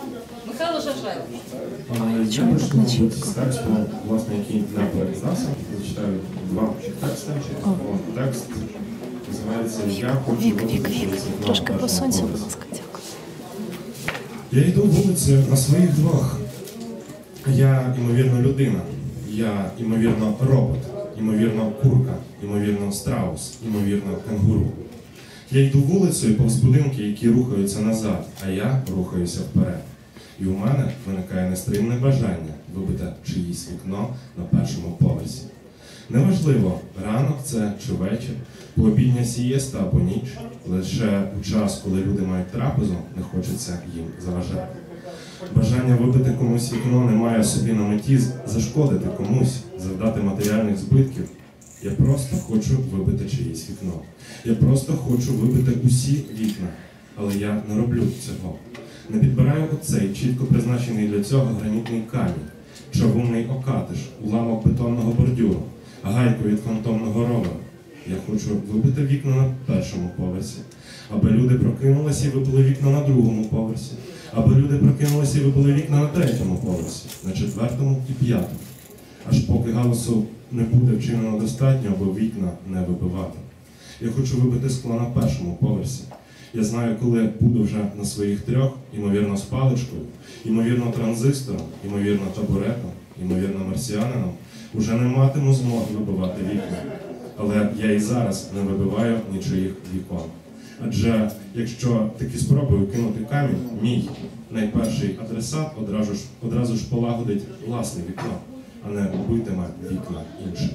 Михайло Жажаєв. Я почну з тексту, власне, який для перекладача. Зачитаю два тексти. Текст називається «Я хочу випити трошки по сонцю, будь ласка, дякую. Я йду вулицею на своїх двох. Я, ймовірно, людина. Я, ймовірно, робот. Ймовірно, курка. Ймовірно, страус. Ймовірно, кенгуру. Я йду вулицею повз будинки, які рухаються назад, а я рухаюся вперед. І у мене виникає нестримне бажання вибити чиїсь вікно на першому поверсі. Неважливо, ранок це чи вечір, пообідня сієста або ніч. Лише у час, коли люди мають трапезу, не хочеться їм заважати. Бажання вибити комусь вікно не має собі на меті зашкодити комусь, завдати матеріальних збитків. Я просто хочу вибити чиїсь вікно. Я просто хочу вибити усі вікна. Але я не роблю цього. Не підбираю оцей чітко призначений для цього гранітний камінь, чавунний окатиш, уламок бетонного бордюру, гайку від фантомного ровера. Я хочу вибити вікна на першому поверсі, аби люди прокинулися і вибили вікна на другому поверсі, аби люди прокинулися і вибили вікна на третьому поверсі, на четвертому і п'ятому. Аж поки галасу не буде вчинено достатньо, аби вікна не вибивати. Я хочу вибити скло на першому поверсі. Я знаю, коли буду вже на своїх трьох, ймовірно, з паличкою, ймовірно, транзистором, ймовірно, табуретом, ймовірно, марсіанином, уже не матиму змоги вибивати вікна. Але я і зараз не вибиваю нічиїх вікон. Адже якщо таки спробую кинути камінь, мій найперший адресат одразу ж полагодить власне вікно, а не битиме вікна інших.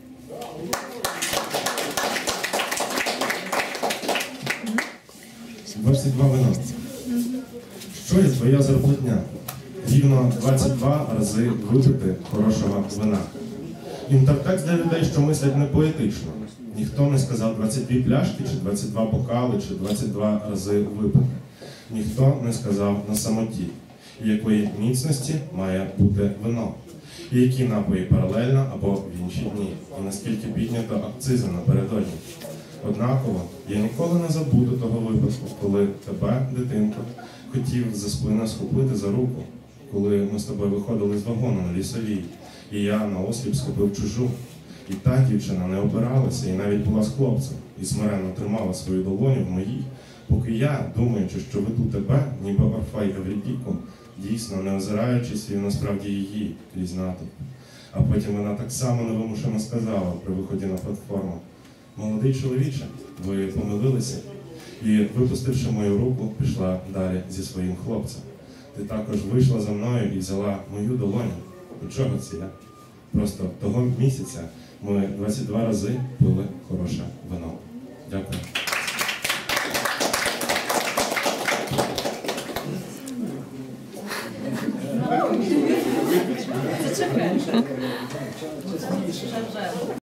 Версі 2 вина. Що є твоя зарплатня? Рівно 22 рази випити хорошого вина. Інтертекст для людей, що мислять не поетично. Ніхто не сказав 22 пляшки, чи 22 бокали, чи 22 рази випити. Ніхто не сказав на самоті, якої міцності має бути вино. І які напої паралельно або в інші дні. І наскільки піднято акцизи напередодні. Однаково, я ніколи не забуду того випадку, коли тебе, дитинко, хотів за спини схопити за руку, коли ми з тобою виходили з вагону на Лісовій, і я наосліп схопив чужу. І та дівчина не опиралася, і навіть була з хлопцем, і смиренно тримала свою долоню в моїй, поки я, думаючи, що веду тебе, ніби Орфей Евридіком, дійсно, не озираючись, і насправді її крізь натовп. А потім вона так само невимушено сказала при виході на платформу: «Молодий чоловіче, ви помилилися?» І, випустивши мою руку, пішла далі зі своїм хлопцем. Ти також вийшла за мною і взяла мою долоню. До чого це я? Просто того місяця ми 22 рази пили хороше вино. Дякую. Зачекай.